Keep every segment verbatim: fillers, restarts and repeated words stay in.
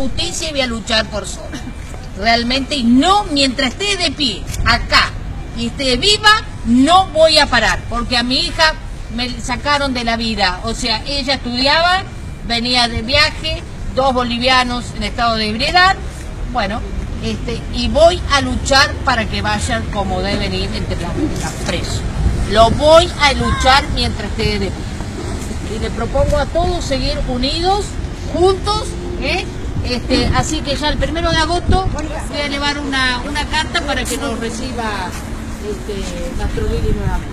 justicia y voy a luchar por Sol. Realmente, y no mientras esté de pie acá y esté viva, no voy a parar, porque a mi hija me sacaron de la vida. O sea, ella estudiaba, venía de viaje, dos bolivianos en estado de ebriedad, bueno, este, y voy a luchar para que vayan como deben ir entre las, las presos. Lo voy a luchar mientras esté de pie. Y le propongo a todos seguir unidos, juntos, ¿eh? Este, así que ya el primero de agosto voy a llevar una, una carta para que nos reciba este, Gastrolili nuevamente.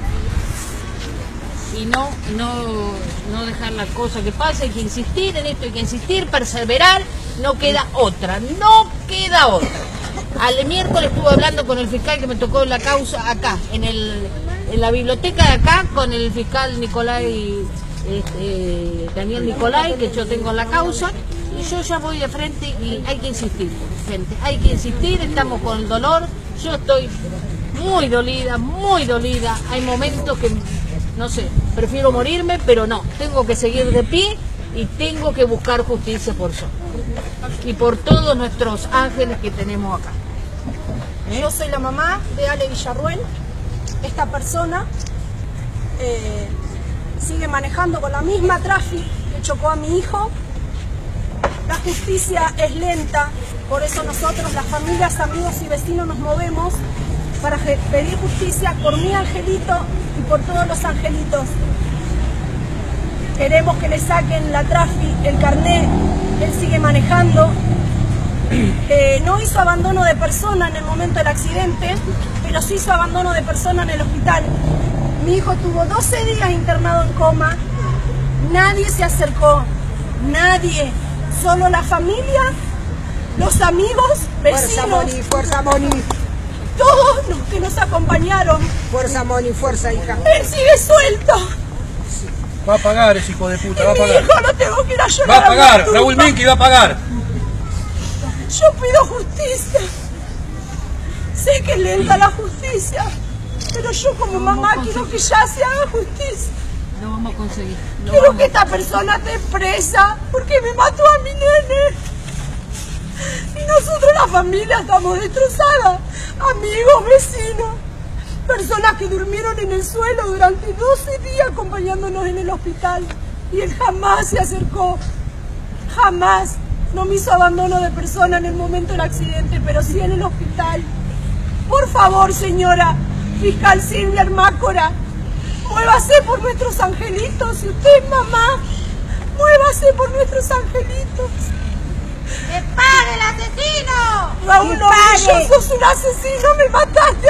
Y no, no, no dejar la cosa que pase, hay que insistir en esto, hay que insistir, perseverar, no queda otra, no queda otra. Al miércoles estuve hablando con el fiscal que me tocó la causa acá, en, el, en la biblioteca de acá, con el fiscal Nicolai, este, Daniel Nicolai, que yo tengo en la causa, y yo ya voy de frente y hay que insistir, gente, hay que insistir, estamos con el dolor, yo estoy muy dolida, muy dolida, hay momentos que... no sé, prefiero morirme, pero no, tengo que seguir de pie y tengo que buscar justicia por Sol y por todos nuestros ángeles que tenemos acá. ¿Eh? Yo soy la mamá de Ale Villarruel. Esta persona eh, sigue manejando con la misma tráfico que chocó a mi hijo. La justicia es lenta, por eso nosotros, las familias, amigos y vecinos, nos movemos para pedir justicia por mi angelito y por todos los angelitos. Queremos que le saquen la trafi, el carnet, él sigue manejando. Eh, no hizo abandono de persona en el momento del accidente, pero sí hizo abandono de persona en el hospital. Mi hijo tuvo doce días internado en coma, nadie se acercó, nadie, solo la familia, los amigos, vecinos. Fuerza, Moni, fuerza, Moni. Todos los que nos acompañaron. Fuerza, Moni, fuerza, hija. Él sigue suelto. Va a pagar ese hijo de puta, y va a pagar. Mi hijo no tengo que ir a llorar. Va a pagar, a Raúl Minqui va a pagar. Yo pido justicia. Sé que es lenta la justicia, pero yo como mamá quiero que ya se haga justicia. Lo vamos a conseguir. Lo Quiero vamos que esta persona esté presa porque me mató a mi nene. Y nosotros, la familia, estamos destrozadas. Amigos, vecinos, personas que durmieron en el suelo durante doce días acompañándonos en el hospital. Y él jamás se acercó, jamás. No me hizo abandono de persona en el momento del accidente, pero sí en el hospital. Por favor, señora fiscal Silvia Hermácora, muévase por nuestros angelitos. Si usted es mamá, muévase por nuestros angelitos. ¡Que pague el asesino! Raúl, no, sos un asesino, me mataste.